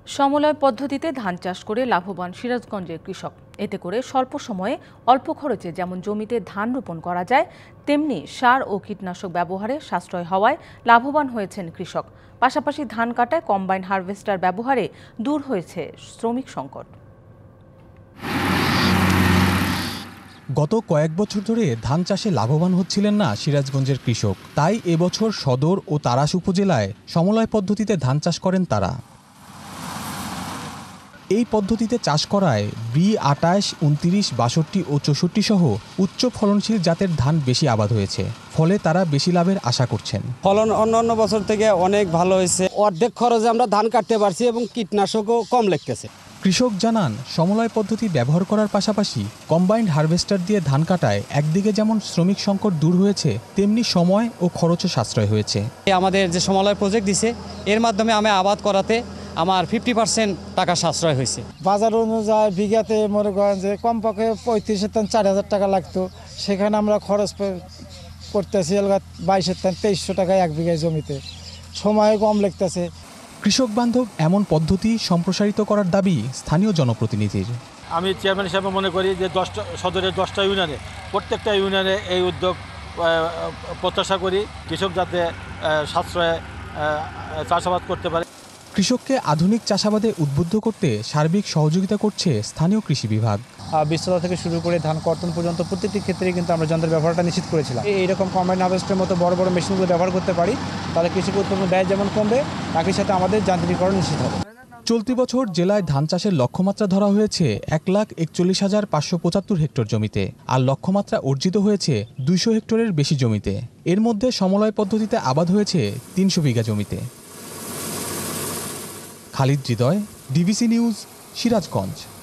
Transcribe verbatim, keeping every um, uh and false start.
সমলয় পদ্ধতিতে ধান চাষ করে লাভবান সিরাজগঞ্জের কৃষক। এতে করে স্বল্প সময়ে অল্প খরচে যেমন জমিতে ধান রোপণ করা যায়, তেমনি সার ও কীটনাশক ব্যবহারে সাশ্রয় হওয়ায় লাভবান হয়েছেন কৃষক। পাশাপাশি ধান কাটায় কম্বাইন হারভেস্টার ব্যবহারে দূর হয়েছে শ্রমিক সংকট। গত কয়েক বছর ধরে ধান চাষে লাভবান হচ্ছিলেন না সিরাজগঞ্জের কৃষক। তাই এবছর সদর ও তাড়াশ উপজেলায় সমলয় পদ্ধতিতে ধান চাষ করেন তারা। এই পদ্ধতিতে চাষ করায় বি আটাশ, উনত্রিশ, বাষট্টি ও চৌষট্টি সহ উচ্চ ফলনশীল জাতের ধান বেশি আবাদ হয়েছে। ফলে তারা বেশি লাভের আশা করছেন। ফলন অন্যান্য বছর থেকে অনেক ভালো হয়েছে। অর্ধেক খরচে আমরা ধান কাটতে পারছি এবং কীটনাশকও কম লাগতেছে। কৃষক জানান, সমলয় পদ্ধতি ব্যবহার করার পাশাপাশি কম্বাইন্ড হারভেস্টার দিয়ে ধান কাটায় একদিকে যেমন শ্রমিক সংকট দূর হয়েছে, তেমনি সময় ও খরচে সাশ্রয় হয়েছে। আমাদের যে সমলয় প্রজেক্ট দিছে, এর মাধ্যমে আমি আবাদ করাতে আমার ফিফটি পার্সেন্ট টাকা সাশ্রয় হয়েছে। বাজার অনুযায়ী বিঘাতে মনে করেন যে কমপক্ষে পঁয়ত্রিশের টান চার হাজার টাকা লাগতো, সেখানে আমরা খরচ করতেছি বাইশের টান তেইশশো টাকায় এক বিঘায় জমিতে। সময় কম লাগতেছে। কৃষক বান্ধব এমন পদ্ধতি সম্প্রসারিত করার দাবি স্থানীয় জনপ্রতিনিধির। আমি চেয়ারম্যান হিসাবে মনে করি যে দশটা সদরের দশটা ইউনিয়নে প্রত্যেকটা ইউনিয়নে এই উদ্যোগ প্রত্যাশা করি, কৃষক যাতে সাশ্রয়ে চাষাবাদ করতে পারে। কৃষককে আধুনিক চাষাবাদে উদ্বুদ্ধ করতে সার্বিক সহযোগিতা করছে স্থানীয় কৃষি বিভাগ। বীজতলা থেকে শুরু করে ধান কর্তন পর্যন্ত প্রত্যেকটি ক্ষেত্রে কিন্তু আমরা যন্ত্রের ব্যবহারটা নিশ্চিত করেছিলাম। এইরকম কম্বাইন হারভেস্টের মতো বড় বড় মেশিনগুলো ব্যবহার করতে পারি, তাহলে কৃষির উৎপাদন ব্যয় যেমন কমবে, একই সাথে আমাদের যান্ত্রিকীকরণ নিশ্চিত হবে। চলতি বছর জেলায় ধান চাষের লক্ষ্যমাত্রা ধরা হয়েছে এক লাখ একচল্লিশ হাজার পাঁচশো পঁচাত্তর হেক্টর জমিতে, আর লক্ষ্যমাত্রা অর্জিত হয়েছে দুইশো হেক্টরের বেশি জমিতে। এর মধ্যে সমলয় পদ্ধতিতে আবাদ হয়েছে তিনশো বিঘা জমিতে। Khalid Hridoy, DBC News, Sirajganj.